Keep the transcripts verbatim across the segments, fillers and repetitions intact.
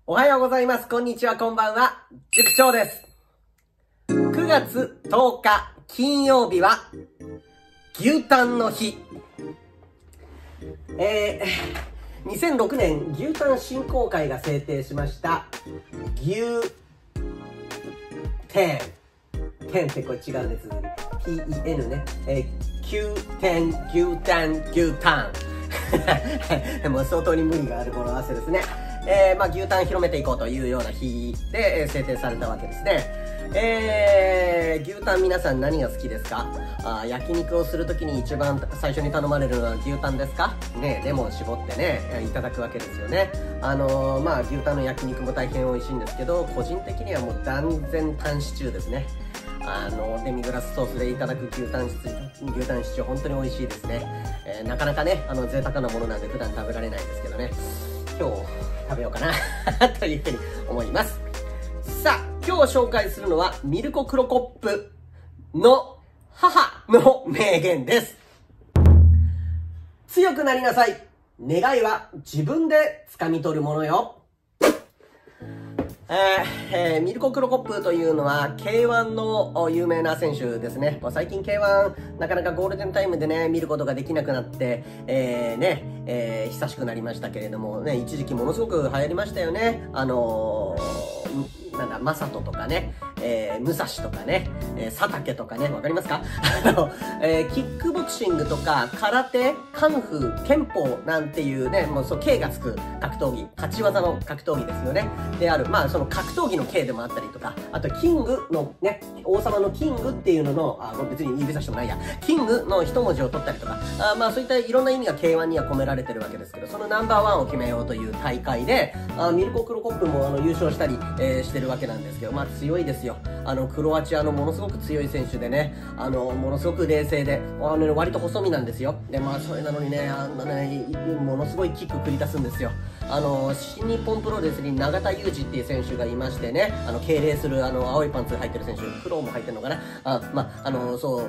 おはようございます。こんにちは、こんばんは。塾長です。くがつとおか金曜日は牛タンの日。えー、にせんろくねん牛タン振興会が制定しました牛天。天ってこれ違うね、続き。ティーイーエヌ ね。えー、牛天、牛タン、牛タン。でも相当に無理がある語呂合わせですね。えー、まあ牛タン広めていこうというような日で、えー、制定されたわけですね。えー、牛タン皆さん何が好きですか？あ、焼肉をするときに一番最初に頼まれるのは牛タンですかね。レモン絞ってね、いただくわけですよね。あのー、まあ牛タンの焼肉も大変美味しいんですけど、個人的にはもう断然タンシチューですね。あの、デミグラスソースでいただく牛タンシチュー、牛タンシチュー本当に美味しいですね。えー、なかなかね、あの、贅沢なものなんで普段食べられないですけどね。今日、食べようかな、というふうに思います。さあ、今日紹介するのは、ミルコ・クロコップの母の名言です。強くなりなさい。願いは自分で掴み取るものよ。えーえー、ミルコ・クロコップというのは ケーワン の有名な選手ですね。最近 ケーワン なかなかゴールデンタイムでね、見ることができなくなって、えー、ね、えー、久しくなりましたけれどもね、一時期ものすごく流行りましたよね。あのー、なんだ、マサトとかね、えー、ムサシとかね、えー、サタケとかね、わかりますか？あの、えー、キックボクシングとか、空手、カンフー、拳法なんていうね、もうそう、K がつく格闘技、勝ち技の格闘技ですよね。である。まあ、その格闘技の K でもあったりとか、あと、キングのね、王様のキングっていうのの、あ、別に指差してもないや、キングの一文字を取ったりとか、あまあ、そういったいろんな意味が ケーワン には込められてるわけですけど、そのナンバーワンを決めようという大会で、あミルコ・クロコップもあの優勝したり、えー、してるわけなんですけど、まあ、強いですよ。あの、クロアチアのものすごく強い選手でね、あの、ものすごく冷静で、あの、割と細身なんですよ。で、まあ、それなのにね、あのね、ものすごいキック繰り出すんですよ。あの、新日本プロレスに永田裕二っていう選手がいましてね、あの、敬礼する、あの、青いパンツ入ってる選手、黒も入ってるのかな。あ、まあ、あの、そう、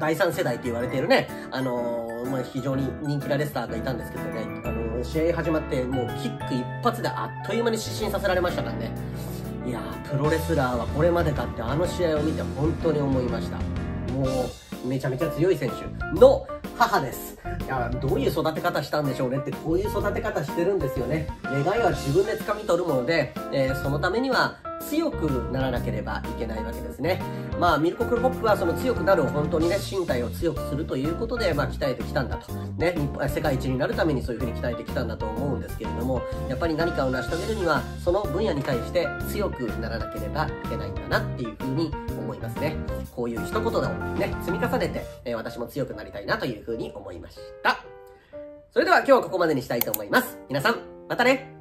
だいさん世代って言われているね、あの、まあ、非常に人気なレスラーがいたんですけどね、あの、試合始まって、もうキック一発であっという間に失神させられましたからね。いやー、プロレスラーはこれまでかってあの試合を見て本当に思いました。もう、めちゃめちゃ強い選手の母です。いや、どういう育て方したんでしょうねって、こういう育て方してるんですよね。願いは自分で掴み取るもので、えー、そのためには強くならなければいけないわけですね。まあ、ミルコ・クロコップはその強くなるを本当にね、身体を強くするということで、まあ、鍛えてきたんだと。ね、日本、世界一になるためにそういうふうに鍛えてきたんだと思うんですけれども、やっぱり何かを成し遂げるには、その分野に対して強くならなければいけないんだなっていうふうに思いますね。こういう一言をね、積み重ねて、えー、私も強くなりたいなというふうに思いました。それでは今日はここまでにしたいと思います。皆さん、またね！